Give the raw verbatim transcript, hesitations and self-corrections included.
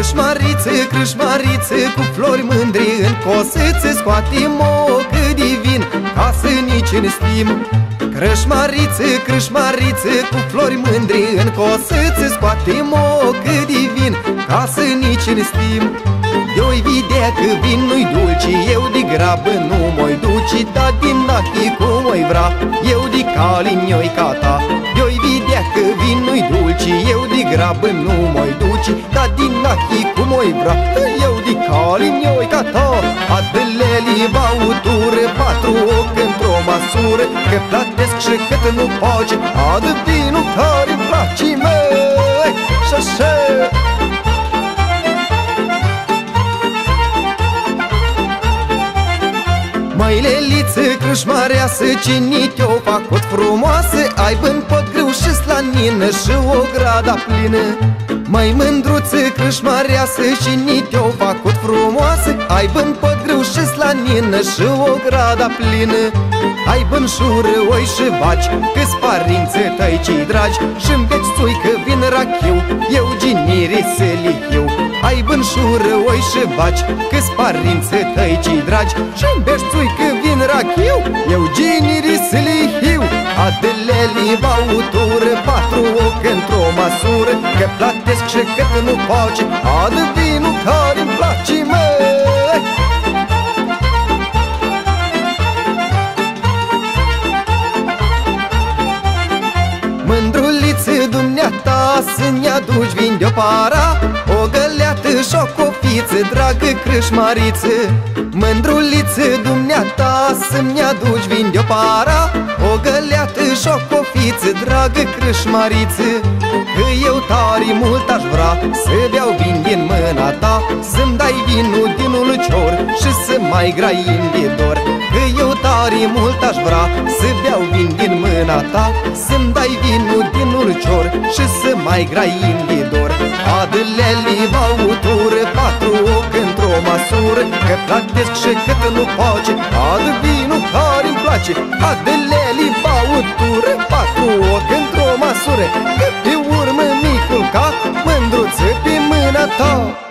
Crâșmariță, crâșmariță, cu flori mândri în cosă, ți scoatem ocă divin, ca să nici în stim. Crâșmariță, crâșmariță, cu flori mândri în cosă, ți scoatem ocă divin, ca să nici în stim. Eu-i vedea că vin nu-i dulci, eu de grabă nu mă-i duci, dar din nachi cum o-i vrea, eu de calin-i ca ta. Eu-i vedea că vin nu-i dulci, eu de grabă nu mă-i duci, dar din nachi cum o-i vrea, eu de calin-i ca ta. Adele-li bautură, patru ochi într-o măsură, că platesc și cât nu poce, adă vinul care-mi place, măi, și-așa. Măi, Leliță, crâșmareasă, cine te-o făcut frumoasă, aibă-n pot greu și slanină și o grada plină. Măi, mândruță, crâșmareasă, cine te-o făcut frumoasă, aibă-n pot greu și slanină și o grada plină. Aibă-n șură, oi și vaci, că-s părinții tăi cei dragi, și-mi veci țuică vin rachiu, eu ginire să lihiu. Aibă-n șură, oi și vaci, că-s părinții tăi cei dragi, și-mi veci țuică vin rachiu, eu ginire să lihiu. Adele-li bautură, patru ochi într-o măsură, că platesc și cât nu poce, adă vinul care-mi place, măi. Mândruliță, dumneata, să-mi aduci vin de-o para, o găleată și o cofiță, dragă crâșmariță. Mândruliță, dumneata, să-mi aduci vin de-o para, o găleată și o cofiță, dragă crâșmariță. Că eu tare mult aș vrea să beau vin din mâna ta, să-mi dai vinul din ulcior și să mai graim de dor. Că eu tare mult aș vrea să beau vin din mâna ta, să-mi dai vinul din ulcior și să mai graim de dor. Adele-li bautură, patru ochi într-o măsură, că platesc și cât nu poce, adă vinul care-mi place. Adele-li bautură, patru ochi într-o măsură, că pe urmă micul ca mândruță pe mâna ta.